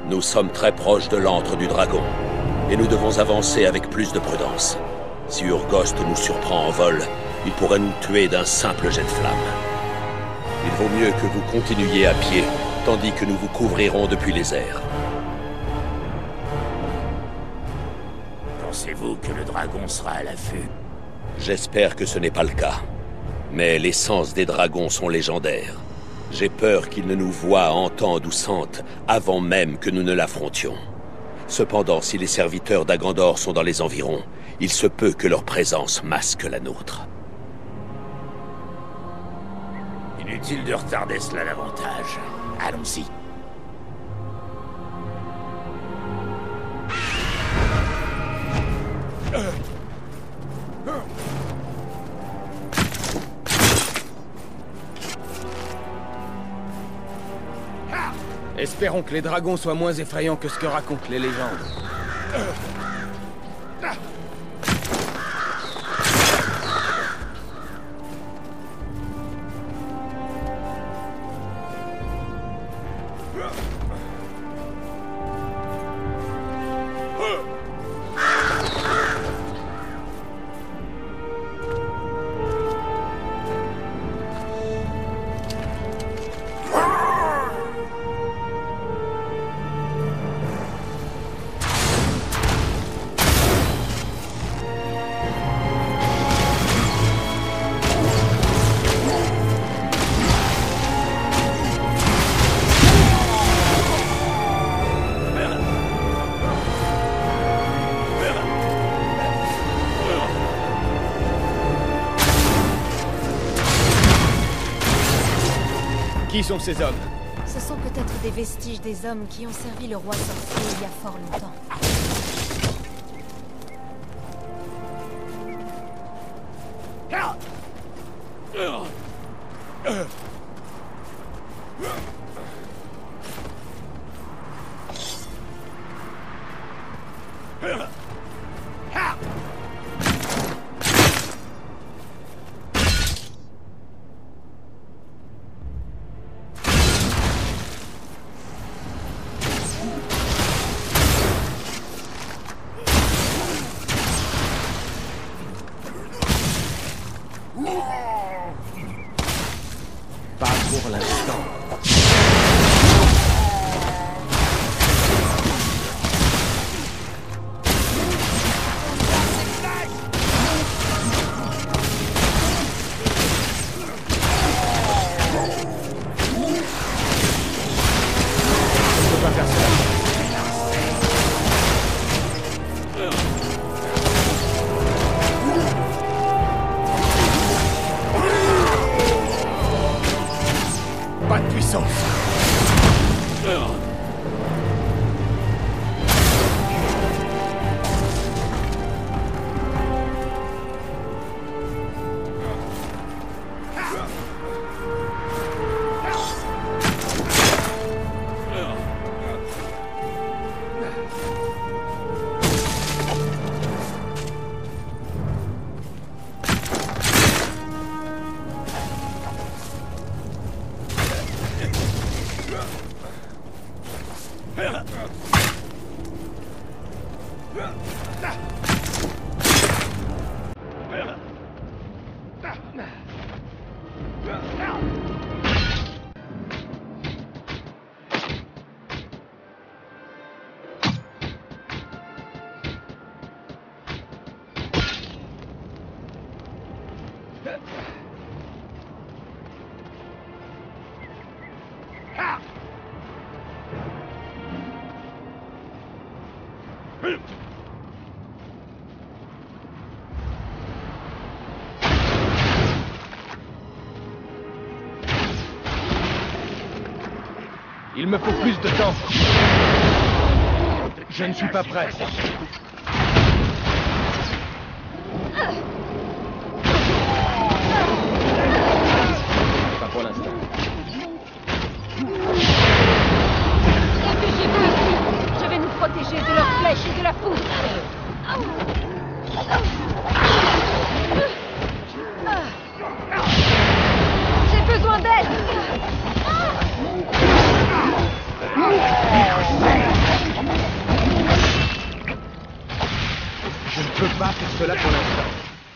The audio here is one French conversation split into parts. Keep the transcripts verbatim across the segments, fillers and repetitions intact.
Nous sommes très proches de l'antre du dragon, et nous devons avancer avec plus de prudence. Si Urgost nous surprend en vol, il pourrait nous tuer d'un simple jet de flamme. Il vaut mieux que vous continuiez à pied, tandis que nous vous couvrirons depuis les airs. Pensez-vous que le dragon sera à l'affût? J'espère que ce n'est pas le cas. Mais les sens des dragons sont légendaires. J'ai peur qu'il ne nous voie, entende ou sente avant même que nous ne l'affrontions. Cependant, si les serviteurs d'Agandor sont dans les environs, il se peut que leur présence masque la nôtre. Inutile de retarder cela davantage. Allons-y. Espérons que les dragons soient moins effrayants que ce que racontent les légendes. Qui sont ces hommes? Ce sont peut-être des vestiges des hommes qui ont servi le roi sorcier il y a fort longtemps. Pas pour l'instant. On peut pas faire ça. Pas de puissance. Il me faut plus de temps. Je ne suis pas prêt. Pas pour l'instant. Réfugiez-vous ici. Je vais nous protéger de leurs flèches et de la foudre. J'ai besoin d'aide. Je ne peux pas faire cela pour l'instant.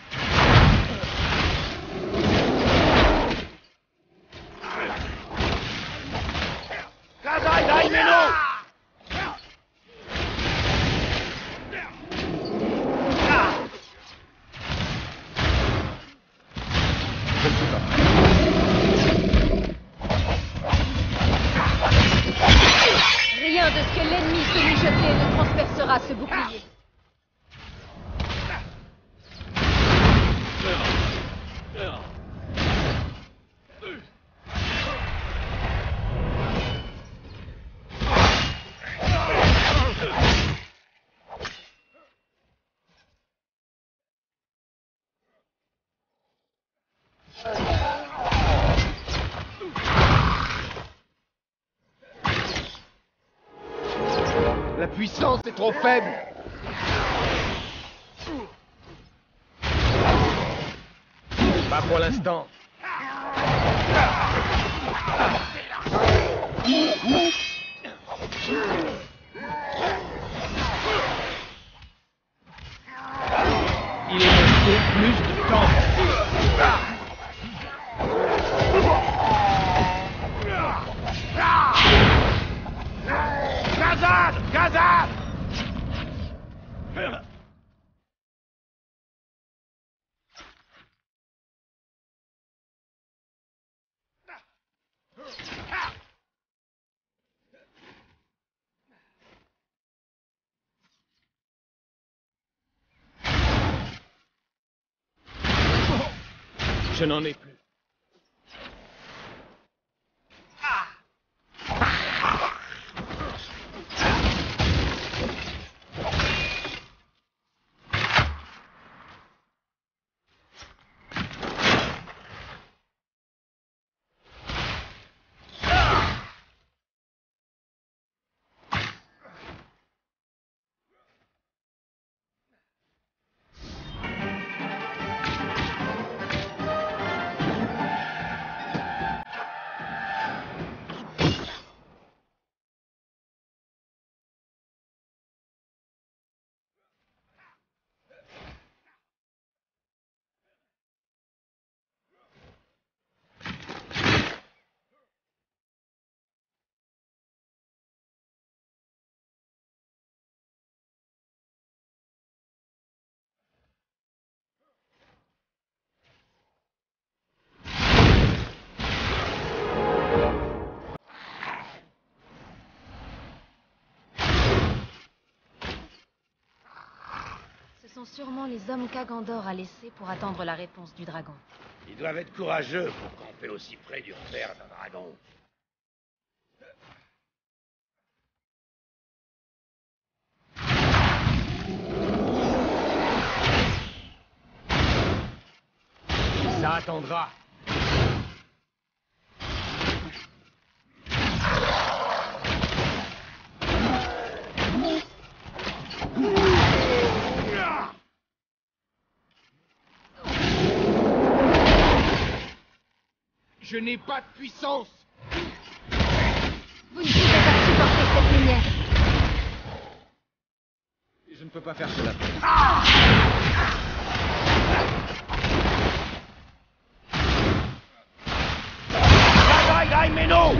Dai, dai, meno! Je ne peux pas. Rien de ce que l'ennemi s'est mijoté ne transpercera ce bouclier. La puissance est trop faible. Pas pour l'instant. Il est resté plus de temps. Gazade! Gazade! Je n'en ai plus. Ce sont sûrement les hommes qu'Agandor a laissés pour attendre la réponse du dragon. Ils doivent être courageux pour camper aussi près du repère d'un dragon. Ça attendra. Je n'ai pas de puissance. Vous ne pouvez pas supporter cette lumière. Je ne peux pas faire cela. Dai, dai, meno!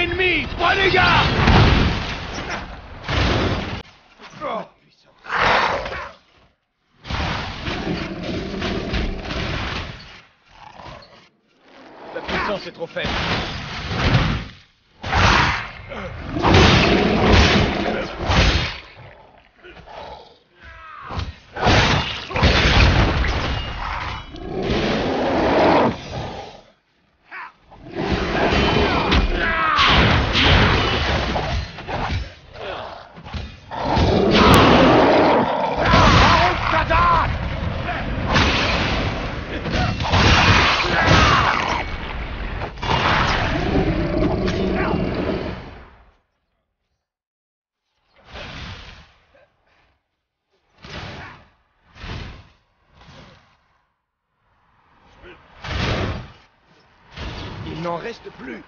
ennemi! Prenez garde! La puissance est trop faible. Il n'en reste plus.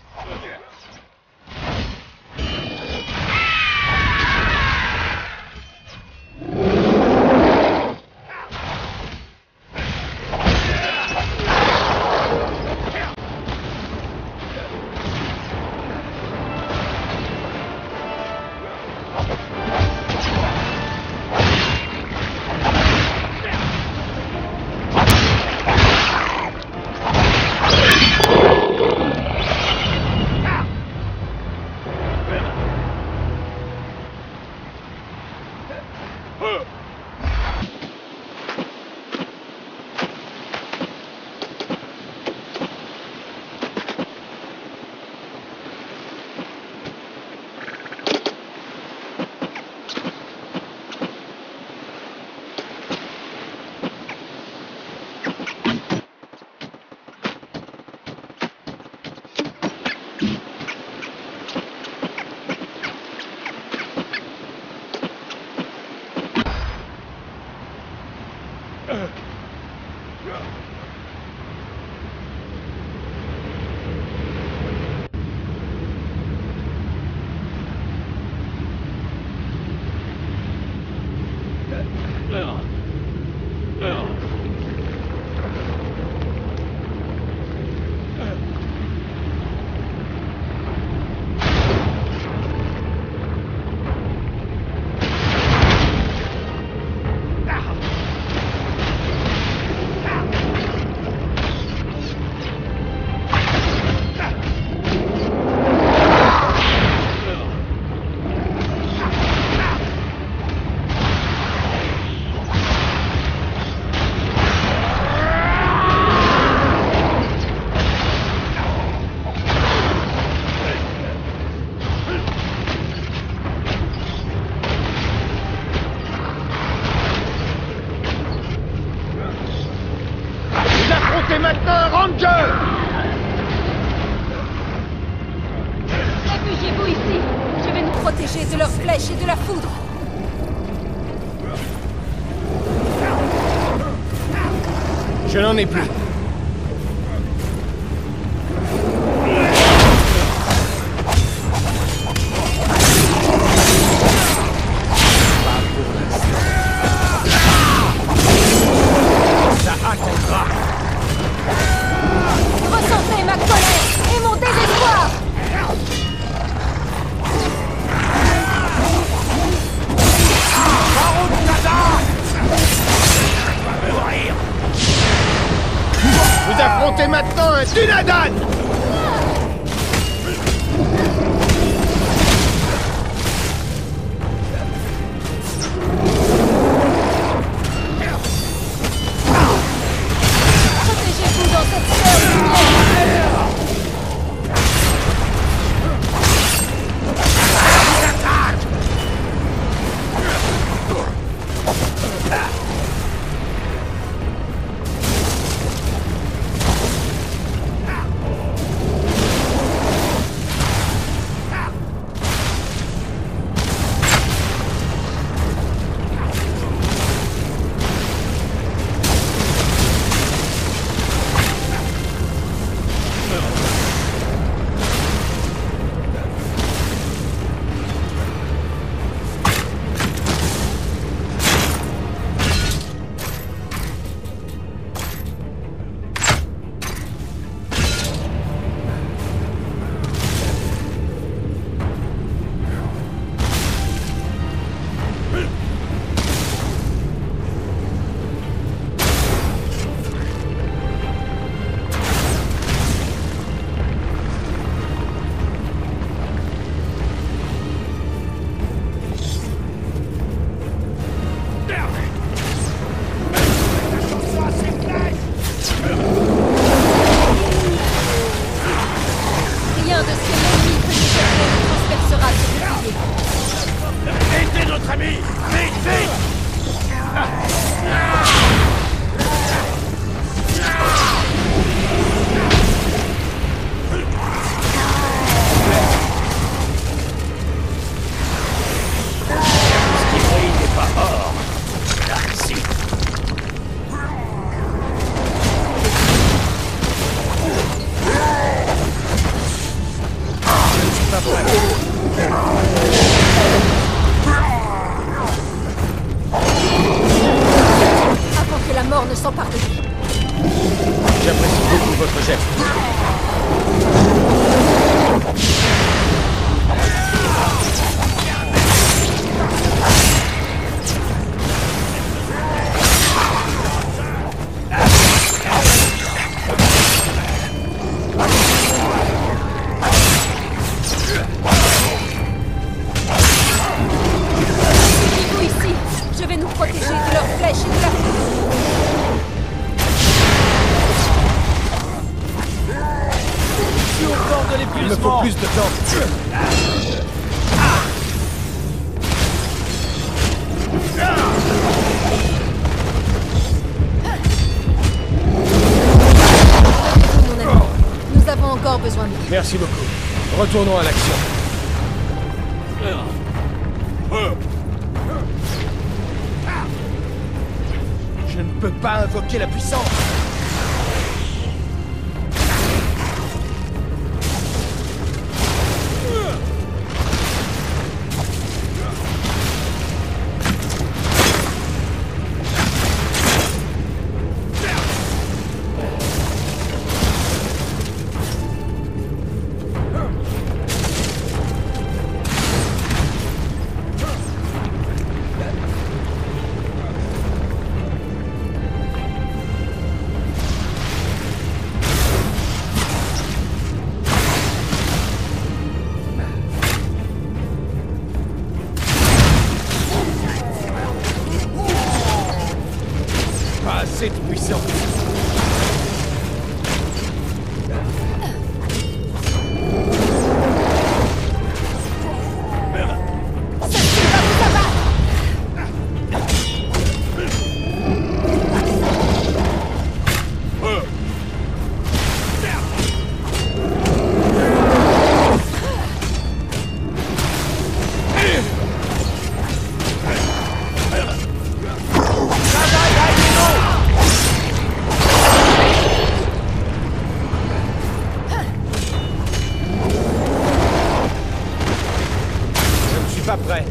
C'est maintenant, Ranger! Réfugiez-vous ici. Je vais nous protéger de leurs flèches et de la foudre. Je n'en ai plus. Ça attendra. Ressentez ma colère et mon désespoir. Vous affrontez maintenant un Dunadan! Protégez-vous dans cette sphère de lumière. Avant que la mort ne s'empare de lui. J'apprécie beaucoup votre geste. Suivez-nous ici. Je vais nous protéger de leurs flèches et de la foudre. Je suis au bord de l'épuisement. Il me faut plus de temps. Mon ami, nous avons encore besoin de vous. Merci beaucoup. Retournons à l'action. Je ne peux pas invoquer la puissance. Pas assez de puissance. Je suis pas prêt.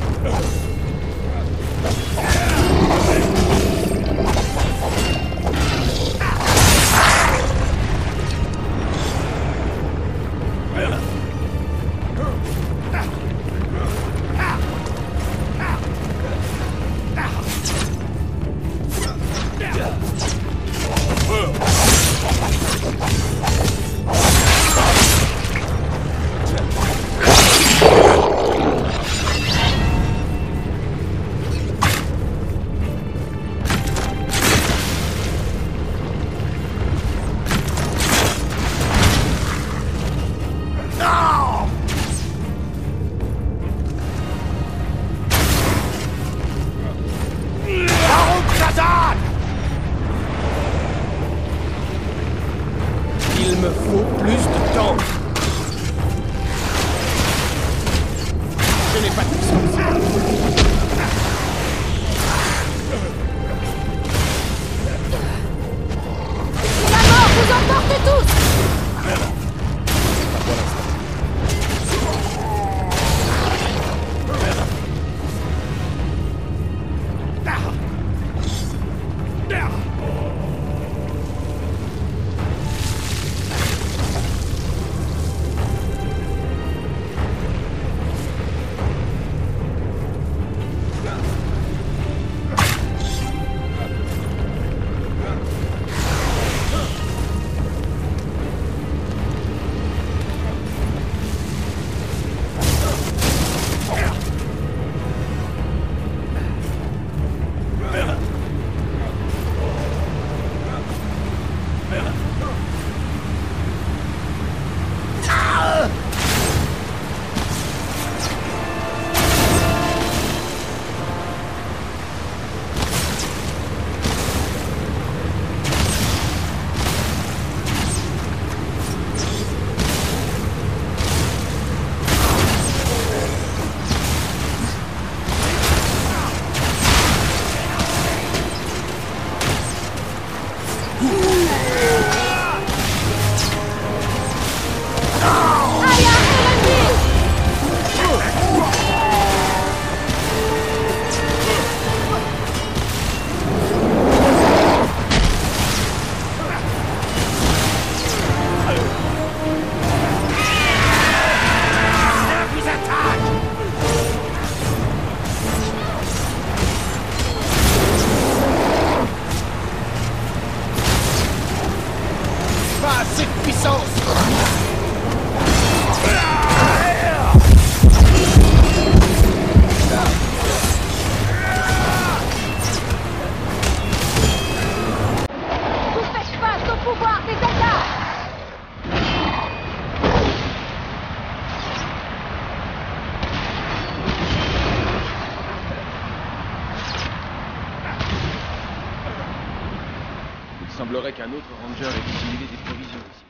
semblerait qu'un autre ranger ait dissimulé des provisions ici.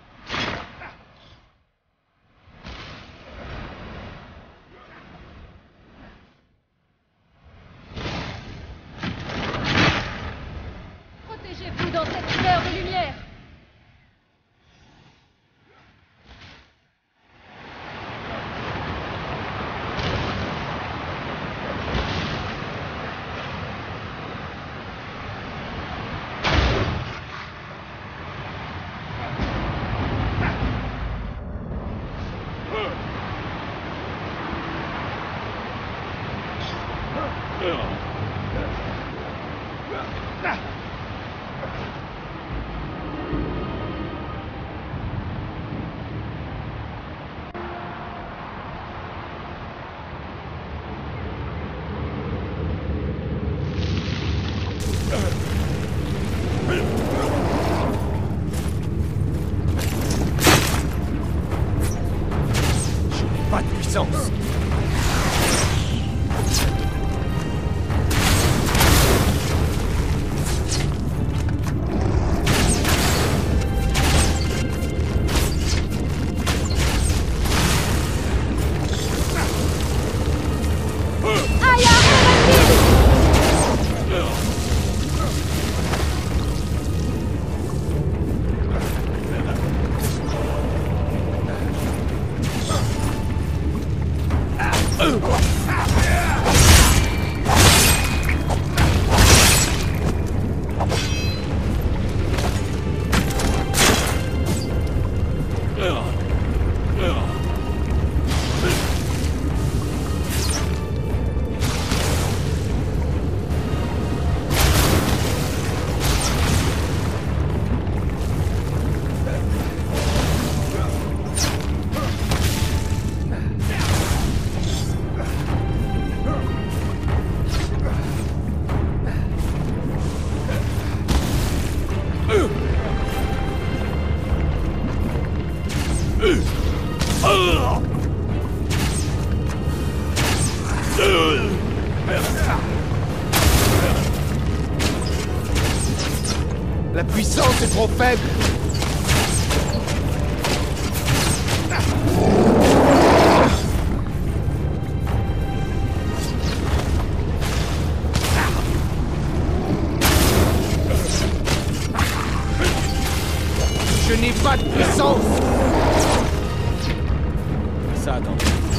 Protégez-vous dans cette fleur de lumière! Pas de puissance. La puissance est trop faible. Je n'ai pas de puissance. Ça attend.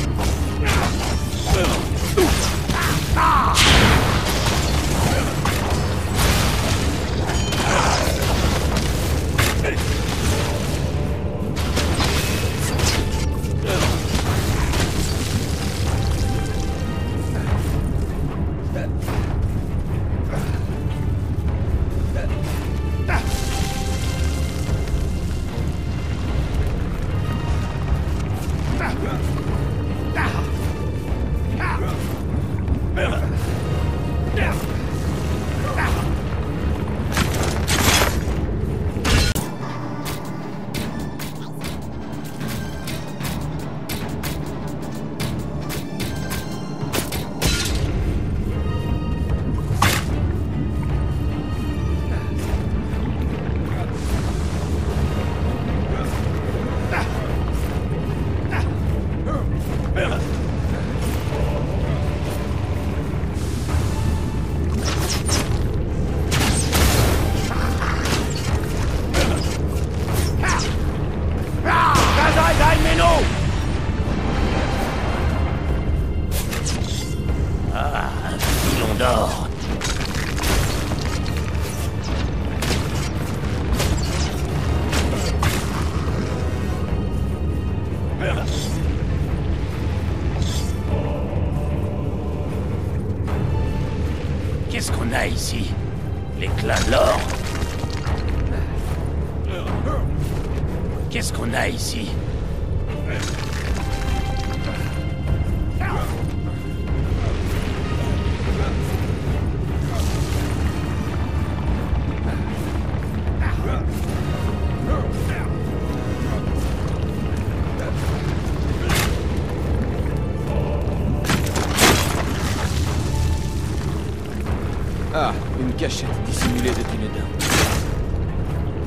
Qu'est-ce qu'on a ici? L'éclat de l'or? Qu'est-ce qu'on a ici? Ah, une cachette dissimulée de Dunedain.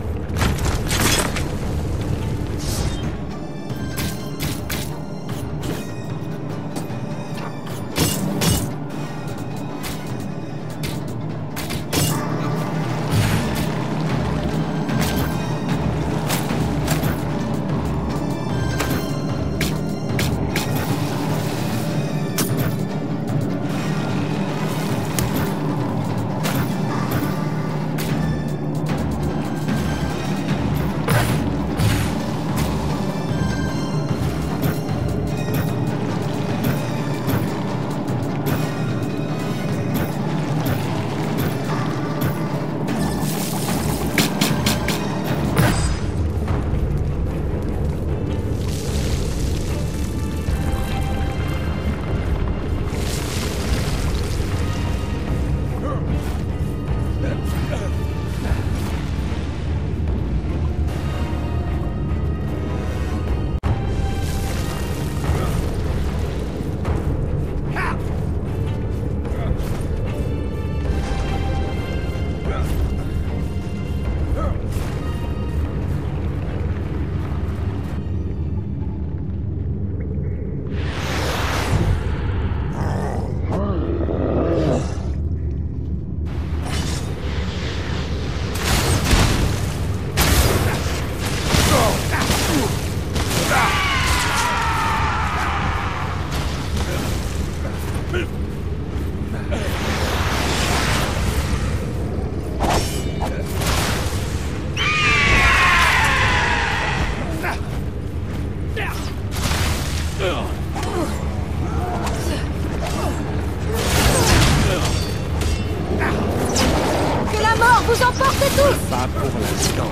tous! Pas pour l'instant.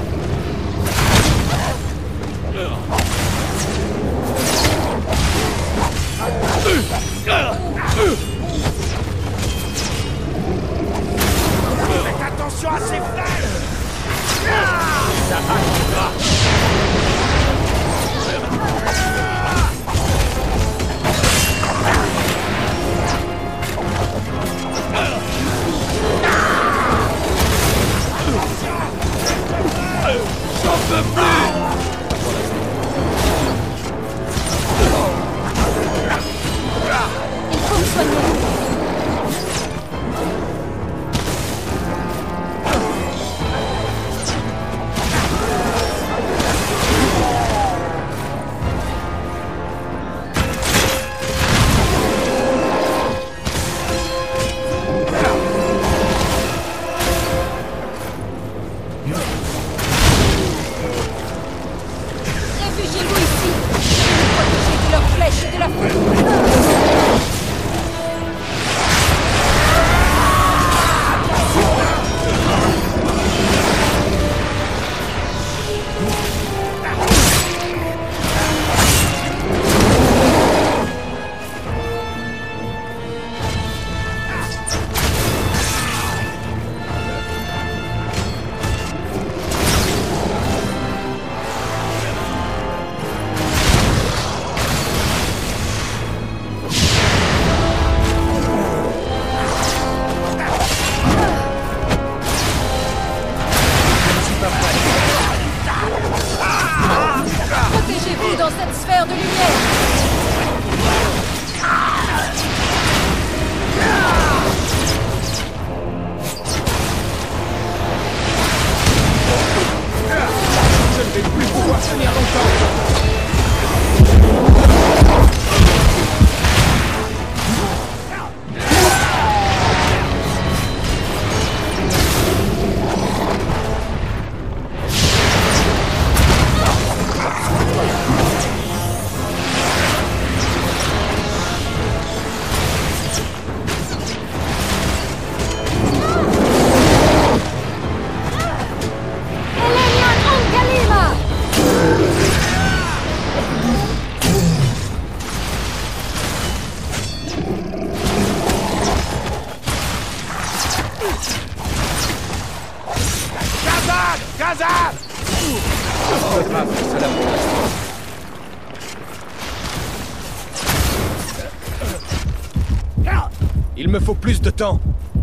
Faites attention à ces flèches! Ça arrivera. J'en peux plus! Il faut me soigner. Réfugiez-vous ici. Je vais vous protéger de leurs flèches et de la foudre. Protégez-vous dans cette sphère de lumière. Je ne vais plus pouvoir tenir longtemps. Elenia Ankalima! Gazad! Gazad! Je peux pas faire cela pour l'instant. Il me faut plus de temps.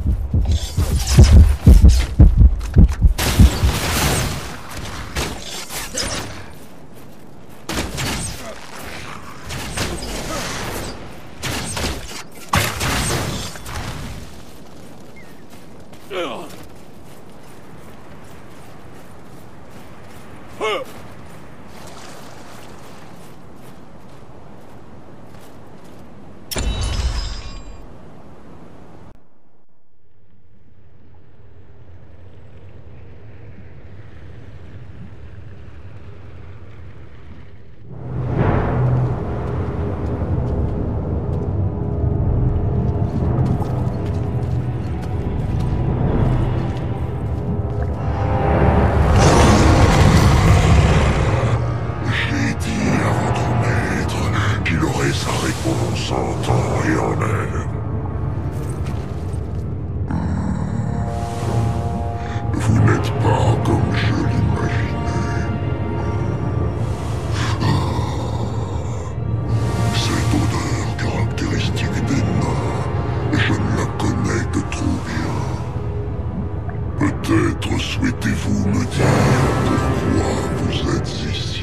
Peut-être souhaitez-vous me dire pourquoi vous êtes ici.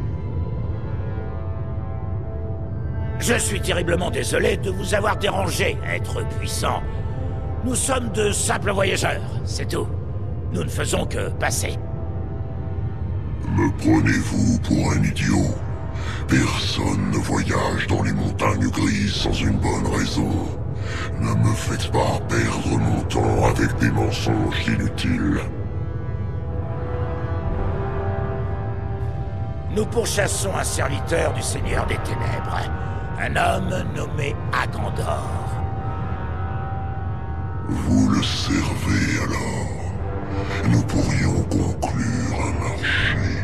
Je suis terriblement désolé de vous avoir dérangé, être puissant. Nous sommes de simples voyageurs, c'est tout. Nous ne faisons que passer. Me prenez-vous pour un idiot? Personne ne voyage dans les montagnes grises sans une bonne raison. Ne me faites pas perdre mon temps avec des mensonges inutiles. Nous pourchassons un serviteur du Seigneur des Ténèbres, un homme nommé Agandor. Vous le servez alors? nous pourrions conclure un marché.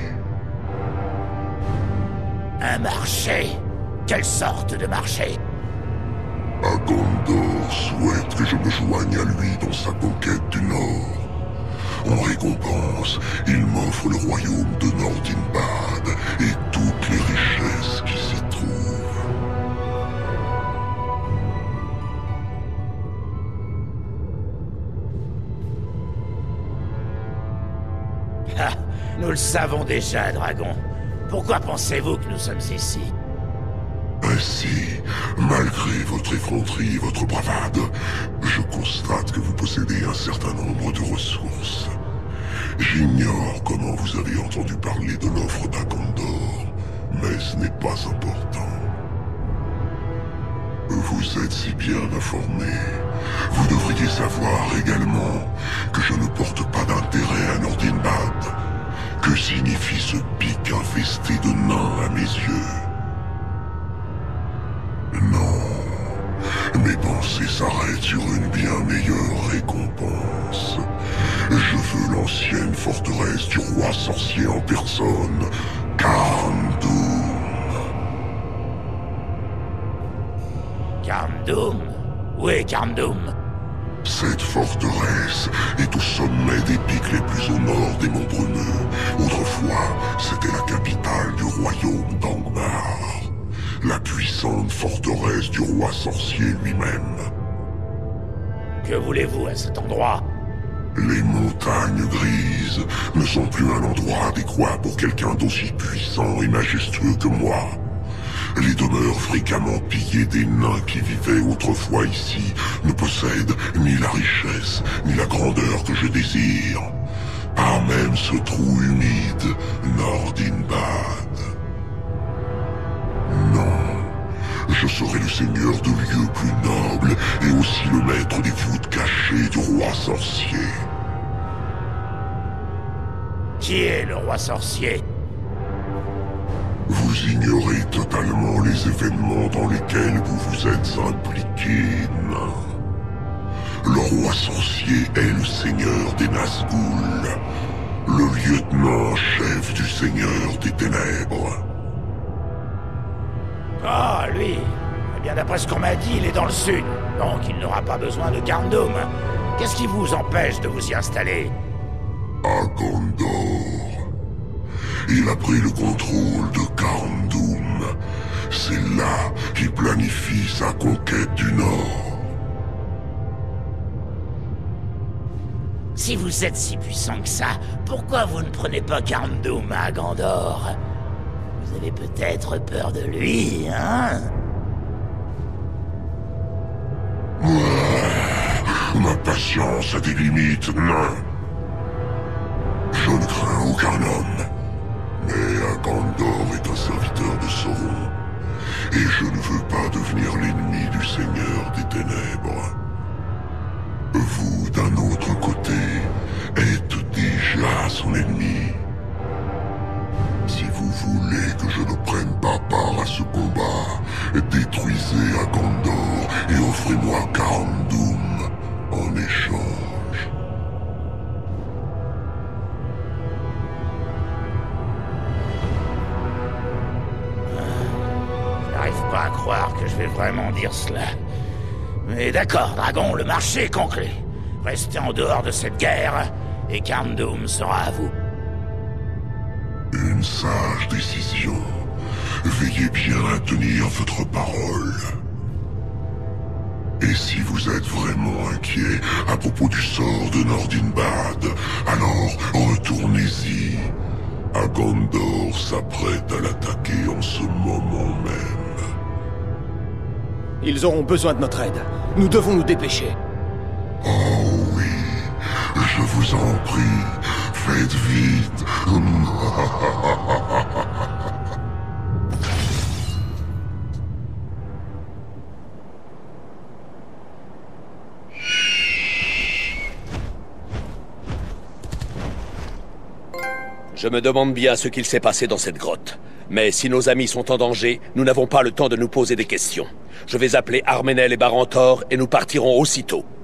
Un marché? Quelle sorte de marché? Agandor souhaite que je me joigne à lui dans sa conquête du Nord. En récompense, il m'offre le royaume de Nordinbad et toutes les richesses qui s'y trouvent. Ah, nous le savons déjà, dragon. Pourquoi pensez-vous que nous sommes ici? Ainsi, malgré votre effronterie et votre bravade, je constate que vous possédez un certain nombre de ressources. J'ignore comment vous avez entendu parler de l'offre d'Agandor, mais ce n'est pas important. Vous êtes si bien informé. Vous devriez savoir également que je ne porte pas d'intérêt à Nordinbad. Que signifie ce pic infesté de nains à mes yeux? Non, mes pensées s'arrêtent sur une bien meilleure récompense. Je veux l'ancienne forteresse du roi sorcier en personne, Carndoum. Carndoum? Où est Carndoum? Cette forteresse est au sommet des pics les plus au nord des monts Brumeux. Autrefois, c'était la capitale du royaume d'Angmar. La puissante forteresse du roi sorcier lui-même. Que voulez-vous à cet endroit? Les montagnes grises ne sont plus un endroit adéquat pour quelqu'un d'aussi puissant et majestueux que moi. Les demeures fréquemment pillées des nains qui vivaient autrefois ici ne possèdent ni la richesse, ni la grandeur que je désire. Pas même ce trou humide, Nordinbad. Non, je serai le seigneur de lieux plus nobles et aussi le maître des voûtes cachées du roi sorcier. Qui est le roi sorcier? Vous ignorez totalement les événements dans lesquels vous vous êtes impliqués, nain. Le roi sorcier est le seigneur des Nazgûl, le lieutenant-chef du seigneur des ténèbres. Ah, lui. Eh bien, d'après ce qu'on m'a dit, il est dans le sud. Donc, il n'aura pas besoin de Carndoum. Qu'est-ce qui vous empêche de vous y installer? Agandor. Il a pris le contrôle de Carndoum. C'est là qu'il planifie sa conquête du Nord. Si vous êtes si puissant que ça, pourquoi vous ne prenez pas Carndoum à Agandor? Vous avez peut-être peur de lui, hein? Ouais, ma patience a des limites, nain. Je ne crains aucun homme. Mais Agandor est un serviteur de Sauron. Et je ne veux pas devenir l'ennemi du Seigneur des Ténèbres. Vous, d'un autre côté, êtes déjà son ennemi. Si vous voulez que je ne prenne pas part à ce combat, détruisez Agandor et offrez-moi Carndoum en échange. J'arrive pas à croire que je vais vraiment dire cela. Mais d'accord, dragon, le marché est conclu. Restez en dehors de cette guerre, et Carndoum sera à vous. Une sage décision. Veillez bien à tenir votre parole. Et si vous êtes vraiment inquiet à propos du sort de Nordinbad, alors retournez-y. Agandor s'apprête à l'attaquer en ce moment même. Ils auront besoin de notre aide. Nous devons nous dépêcher. Oh oui, je vous en prie, faites vite. Je me demande bien ce qu'il s'est passé dans cette grotte. Mais si nos amis sont en danger, nous n'avons pas le temps de nous poser des questions. Je vais appeler Arménel et Barentor et nous partirons aussitôt.